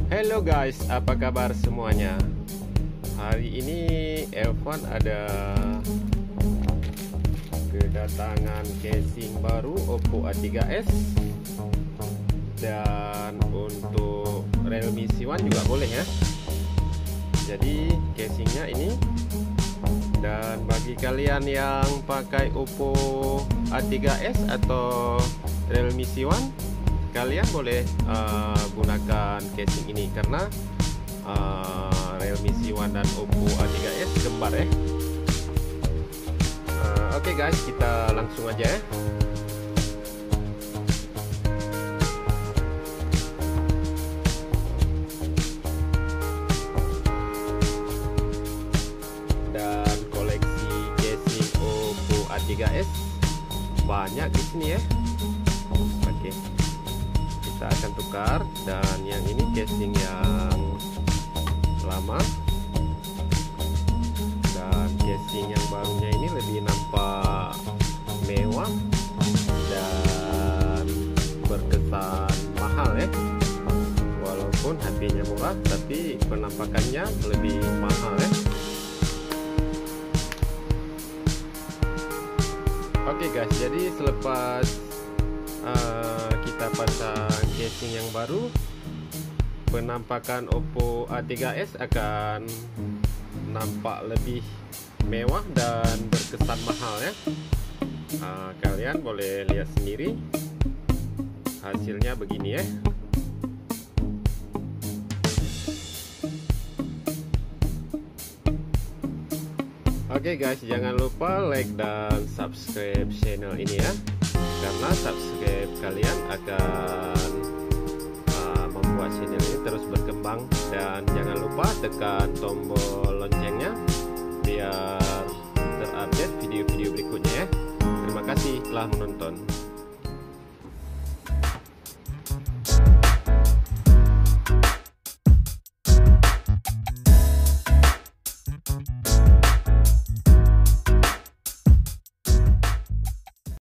Hello guys, apa kabar semuanya? Hari ini Elvan ada kedatangan casing baru Oppo A3s. Dan untuk Realme C1 juga boleh ya. Jadi casingnya ini. Dan bagi kalian yang pakai Oppo A3s atau Realme C1, kalian boleh gunakan casing ini karena Realme C1 dan Oppo A3s kembar ya. Oke guys, kita langsung aja ya. Dan koleksi casing Oppo A3s banyak di sini ya. Oke, kita akan tukar. Dan yang ini casing yang lama, dan casing yang barunya ini lebih nampak mewah dan berkesan mahal ya. Walaupun HP-nya murah, tapi penampakannya lebih mahal ya. Oke guys, jadi selepas kita pasang casing yang baru, penampakan Oppo A3s akan nampak lebih mewah dan berkesan mahal ya. Kalian boleh lihat sendiri hasilnya begini ya. Oke guys, jangan lupa like dan subscribe channel ini ya, karena subscribe kalian akan membuat channel ini terus berkembang. Dan jangan lupa tekan tombol loncengnya biar terupdate video-video berikutnya ya. Terima kasih telah menonton.